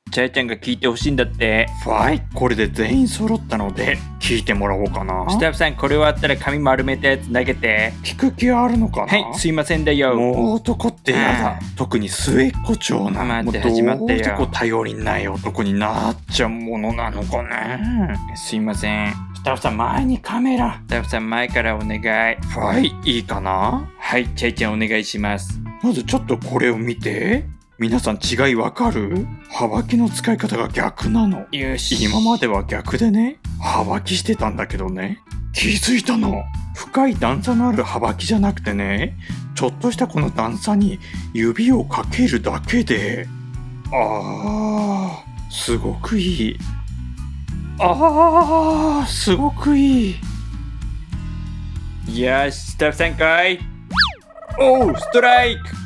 チャイちゃんが聞いてほしいんだって。 ファイ、これで全員揃ったので聞いてもらおうかな。 スタッフさん、これ終わったら紙丸めたやつ投げて。 聞く気あるのかな。 はい、すいませんだよ。 もう男ってやだ。特に末っ子長男。 待って始まったよ。 もうどうしてこう頼りない男になっちゃうものなのかね。 すいません。 スタッフさん、前にカメラ。 スタッフさん、前からお願い。 はい、いいかな。 はい、チャイちゃんお願いします。 まずちょっとこれを見て。皆さん違いわかる？はばきの使い方が逆なの。 よし。 今までは逆でね、はばきしてたんだけどね、気づいたの。深い段差のあるはばきじゃなくてね、ちょっとしたこの段差に指をかけるだけで、すごくいい。すごくいい。 よし、スタッフさん来い。おう、ストライク。